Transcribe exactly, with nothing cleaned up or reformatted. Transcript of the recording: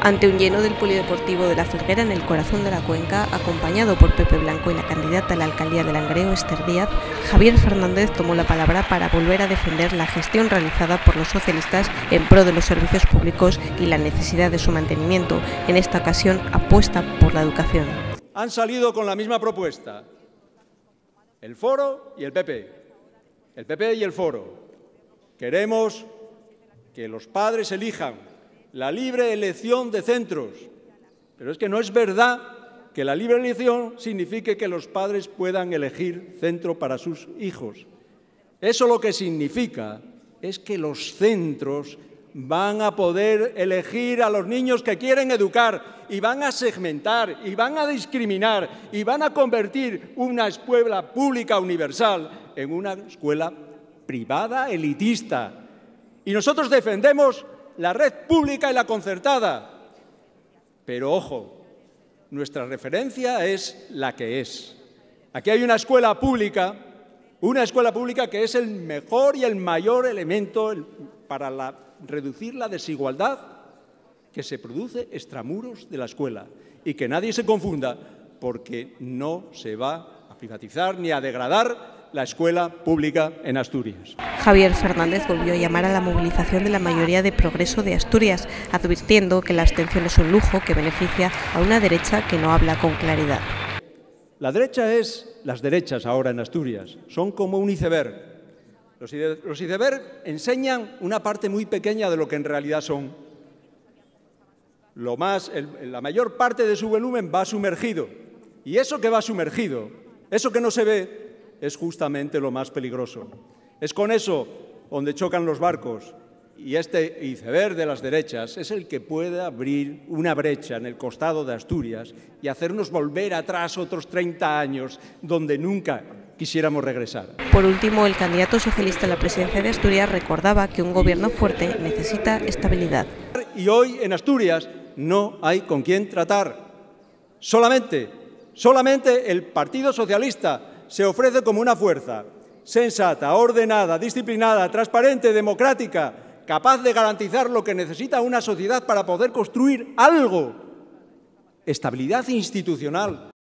Ante un lleno del polideportivo de La Felguera en el corazón de la Cuenca, acompañado por Pepe Blanco y la candidata a la alcaldía de Langreo, Esther Díaz, Javier Fernández tomó la palabra para volver a defender la gestión realizada por los socialistas en pro de los servicios públicos y la necesidad de su mantenimiento. En esta ocasión apuesta por la educación. Han salido con la misma propuesta, el Foro y el P P, el P P y el Foro. Queremos que los padres elijan la libre elección de centros, pero es que no es verdad que la libre elección signifique que los padres puedan elegir centro para sus hijos. Eso lo que significa es que los centros van a poder elegir a los niños que quieren educar y van a segmentar y van a discriminar y van a convertir una escuela pública universal en una escuela privada elitista. Y nosotros defendemos la red pública y la concertada. Pero, ojo, nuestra referencia es la que es. Aquí hay una escuela pública, una escuela pública que es el mejor y el mayor elemento para la, reducir la desigualdad que se produce extramuros de la escuela. Y que nadie se confunda, porque no se va a privatizar ni a degradar la escuela pública en Asturias. Javier Fernández volvió a llamar a la movilización de la mayoría de Progreso de Asturias, advirtiendo que la abstención es un lujo que beneficia a una derecha que no habla con claridad. La derecha es, las derechas ahora en Asturias, son como un iceberg. Los, los iceberg enseñan una parte muy pequeña de lo que en realidad son. Lo más, el, la mayor parte de su volumen va sumergido. Y eso que va sumergido, eso que no se ve, es justamente lo más peligroso. Es con eso donde chocan los barcos y este iceberg de las derechas es el que puede abrir una brecha en el costado de Asturias y hacernos volver atrás otros treinta años donde nunca quisiéramos regresar. Por último, el candidato socialista a la presidencia de Asturias recordaba que un gobierno fuerte necesita estabilidad. Y hoy en Asturias no hay con quién tratar. Solamente, solamente el Partido Socialista se ofrece como una fuerza sensata, ordenada, disciplinada, transparente, democrática, capaz de garantizar lo que necesita una sociedad para poder construir algo. Estabilidad institucional,